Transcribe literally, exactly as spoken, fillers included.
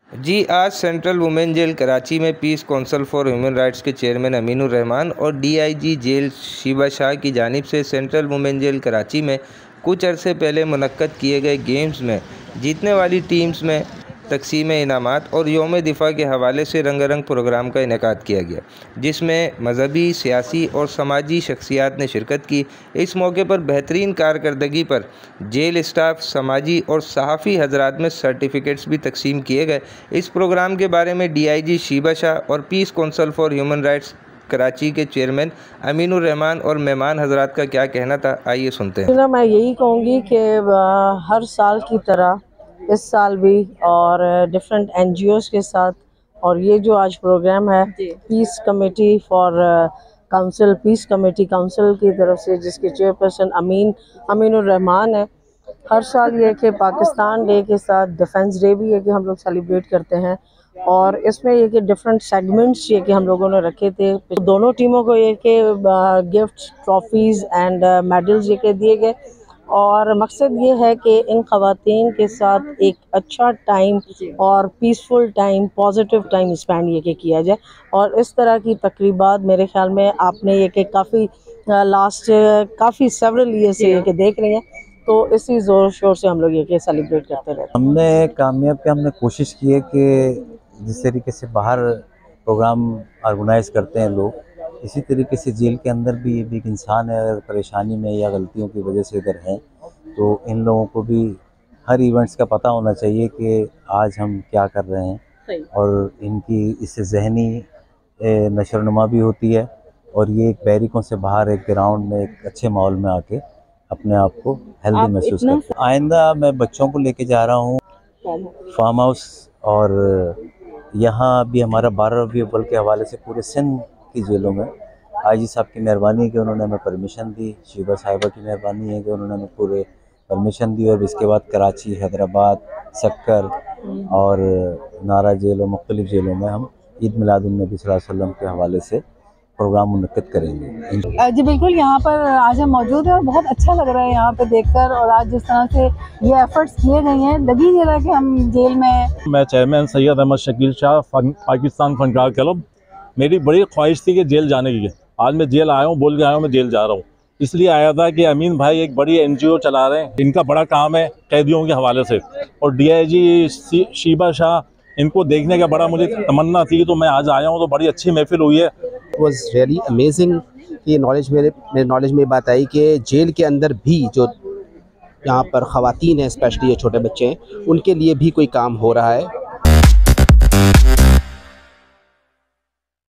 जी आज central women jail Karachi में peace council for human rights के चेयरमैन अमीनुर रहमान और डीआईजी जेल शीबा शाह की जानिब से सेंट्रल वुमेन जेल कराची में कुछ अरसे पहले मुनक्कद किए गए गेम्स में जीतने वाली टीम्स में तकसीम इनामात और यौम दिफा के हवाले से रंगारंग प्रोग्राम का इनेकाद किया गया, जिसमें मजहबी, सियासी और समाजी शख्सियात ने शिरकत की। इस मौके पर बेहतरीन कारकर्दगी पर जेल स्टाफ, समाजी और सहाफ़ी हजरात में सर्टिफिकेट्स भी तकसीम किए गए। इस प्रोग्राम के बारे में डीआईजी शीबा शाह और peace council for human rights Karachi के चेयरमैन अमीनुर रहमान और मेहमान हजरात का क्या कहना था, आइए सुनते हैं। मैं यही कहूँगी कि हर साल की तरह इस साल भी और डिफरेंट एनजीओज के साथ, और ये जो आज प्रोग्राम है peace committee for council peace committee council की तरफ से, जिसके चेयरपर्सन अमीन अमीनुर रहमान है, हर साल ये कि पाकिस्तान डे के साथ डिफेंस डे भी है कि हम लोग सेलिब्रेट करते हैं। और इसमें ये कि डिफरेंट सेगमेंट्स ये कि हम लोगों ने रखे थे। तो दोनों टीमों को ये कि गिफ्ट, ट्रॉफीज़ एंड मेडल्स ये के दिए गए, और मकसद ये है कि इन ख़वातीन के साथ एक अच्छा टाइम और peaceful time, positive time spend ये कि किया जाए। और इस तरह की तकरीबात मेरे ख्याल में आपने ये कि काफ़ी लास्ट काफ़ी सेवरल ईयर से ये कि देख रहे हैं, तो इसी ज़ोर शोर से हम लोग ये कि सेलिब्रेट करते रहते हैं। हमने कामयाब के हमने कोशिश की है कि जिस तरीके से बाहर प्रोग्राम ऑर्गेनाइज करते हैं लोग, इसी तरीके से जेल के अंदर भी ये भी एक इंसान है, अगर परेशानी में या गलतियों की वजह से इधर हैं तो इन लोगों को भी हर इवेंट्स का पता होना चाहिए कि आज हम क्या कर रहे हैं, और इनकी इससे ज़हनी नशोनुमा भी होती है, और ये एक बैरिकों से बाहर एक ग्राउंड में एक अच्छे माहौल में आके अपने आप को हेल्दी महसूस करते हैं। आइंदा मैं बच्चों को लेके जा रहा हूँ फार्म हाउस, और यहाँ भी हमारा बारह रबी अव्वल के हवाले से पूरे सिंध की जेलों में आईजी साहब की मेहरबानी है कि उन्होंने हमें परमिशन दी, शीबा साहिबा की मेहरबानी है कि उन्होंने हमें पूरे परमिशन दी, और इसके बाद कराची, हैदराबाद, सक्कर और नारा जेल और मुख्तलिफ जेलों में हम ईद मिलादुन्नबी सल्लल्लाहु अलैहि वसल्लम के हवाले से प्रोग्राम मुनक्किद करेंगे। जी बिल्कुल, यहाँ पर आज हम मौजूद हैं और बहुत अच्छा लग रहा है यहाँ पे देखकर, और आज जिस तरह से ये एफर्ट्स किए गए हैं, लगी नहीं रहा कि हम जेल में। मैं चेयरमैन सैयद अहमद शकील शाह, पाकिस्तान फनकार क्लब। मेरी बड़ी ख्वाहिश थी कि जेल जाने की। आज मैं जेल आया हूँ, बोल के आया हूँ मैं जेल जा रहा हूँ। इसलिए आया था कि अमीन भाई एक बड़ी एनजीओ चला रहे हैं, इनका बड़ा काम है कैदियों के हवाले से, और डीआईजी शीबा शाह, इनको देखने का बड़ा मुझे तमन्ना थी, तो मैं आज आया हूँ, तो बड़ी अच्छी महफिल हुई है। इट वॉज रियली अमेजिंग कि नॉलेज मेरे मेरे नॉलेज में बात आई कि जेल के अंदर भी जो यहाँ पर ख़वातीन हैं, स्पेशली ये छोटे बच्चे हैं, उनके लिए भी कोई काम हो रहा है।